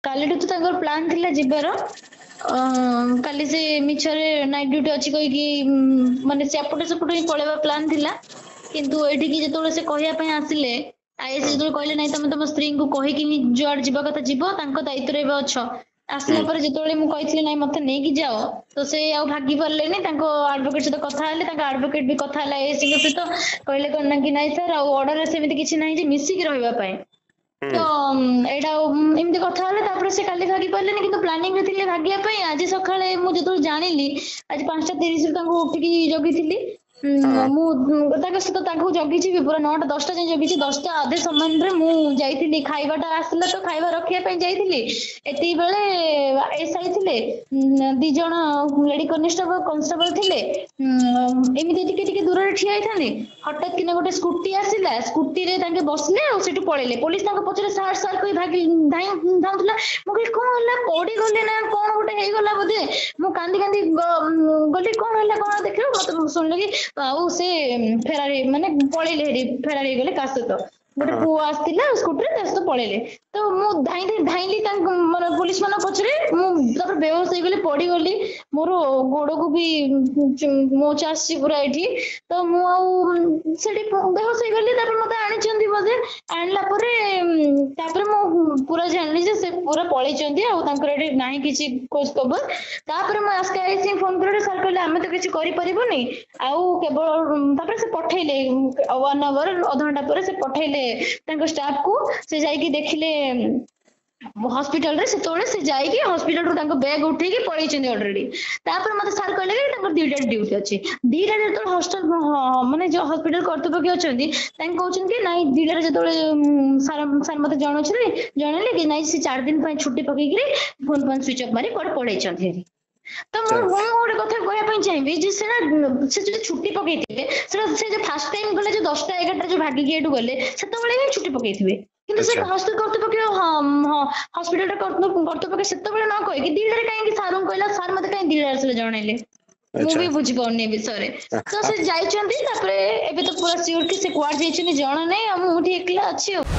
कालीठू तो तांकर प्लान थिला जिबार काली से मिछरे नाइट ड्यूटी अच्छी कही माने सेपटे सेपटे ही पळेबा प्लान थिला किंतु एठी की जेतोले से कहिया पय आसिले आईएस जेतोले कहले नै तमे तम स्त्री को कहि कि जुआड जीवा कथा जीवो तांको दायित्व रे अछ आसला पर जेतोले मु कहितले नै मते नै कि जाओ तो से आ भागी परले नै तांको एडवोकेट से कथा हले तांको एडवोकेट भी कथा हला एस के से तो कहले कोन कि नै सर आ ऑर्डर से भी किछि नै जे मिसी कि रहबा पय तो एडा एमती कथा हले तापर से काली भागी परले नै किंतु प्लानिंग रे थिले भागिया पय आज सखाळे मु जेतो जानिली आज 5:30 रे तांको उठिकी जगिथिली मु ताके सहित ताको जगिछि पूरा 9टा 10टा जे जगिछि 10टा आधे समय रे मु जाइथिली खाइबाटा आसला तो खाइबा रखिया पय जाइथिली एती बेले एसआई थिले दी जण लेडी कांस्टेबल थिले एमिति टिके टिके दूर रे ठिया आइथानी हठात किने गोटे स्कूटी आसिला स्कूटी रे ताके बसले और सेटु पळेले पुलिस ताको पछरे सार सार कहि भागी धाई धाउतला मु कहि कोन होला पडी गले ना कोन गोटे हेइ गला बदे मु कांदी कांदी गली कोन होला कोन देखियो मत सुनले कि आउ से फेरारी माने पळेले हेरी फेरारी गले कासे तो गोटे पु आस्तिला स्कूटर तेस तो पळेले तो मु धाइली तांक मन पुलिस मन पछरे मु तब बेहोश हो गली पड़ी गली मोर गोड़ को भी मोच आसी पूरा एठी तो मु आउ सेठी बेहोश हो गली तब मते आनी चंदी बजे आनला परे तापर मु पूरा जानली जे से पूरा पळै चंदी आ तांकर एठी नाही किछि कोस खबर तापर मु आस्के आईसी फोन करे सर कहले हमें तो किछि करि परिबोनी आउ केवल तापर से पठैले 1 आवर आधा घंटा पर से पठैले तांको स्टाफ को से जाई की देखिले हॉस्पिटल रे से तोळे से जाई की हॉस्पिटल रो तांको बैग उठे की पळै चंदी ऑलरेडी तापर मते सर कहले कि तांको दीटा ड्यूटी अछि दीटा रे तो हॉस्टल माने जो हॉस्पिटल कर्तव्य अछंती तांको कहउछन कि नाही दीटा रे जतोळे सर मते जणले कि नाही से 4 दिन पय छुट्टी पकई कि फोन स्विच ऑफ मारी कोड पळै चंदी तो मु गोटे कथा कहया पय चाहिबी जे से जो छुट्टी पकईथिबे से जो फर्स्ट टाइम गले जो 10टा 11टा जो भागी के एटु गले सेतो बेले ही छुट्टी पकईथिबे किंतु से हॉस्पिटल कर्तव्य हॉस्पिटल कर्तव्य सेतो बेले न कहि कि दीडरे काहे कि सारू कहला सर मते काहे दीडरे से जणैले मु भी बुझी पौनी विषय रे तो से जाइचंदी तापरे एबे तो पूरा सियोर कि से क्वाड जाइचनी जण नै हम उठी एकला अछि।